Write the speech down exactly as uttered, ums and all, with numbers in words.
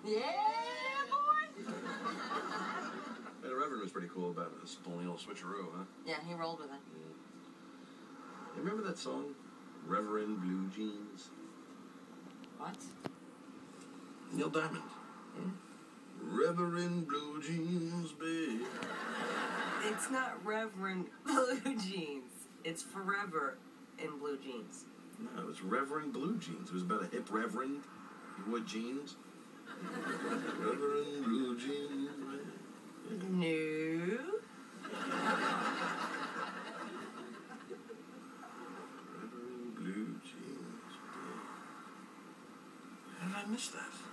Yeah, boy! And the Reverend was pretty cool about this pulling old switcheroo, huh? Yeah, he rolled with it. Mm. You remember that song, Reverend Blue Jeans? What? Neil Diamond. Hmm? Reverend Blue Jeans, babe. It's not Reverend Blue Jeans. It's Forever in Blue Jeans. No, it was Reverend Blue Jeans. It was about a hip reverend. He wore jeans. Reverend Blue Jeans, babe. No. Reverend Blue Jeans, babe. How did I miss that?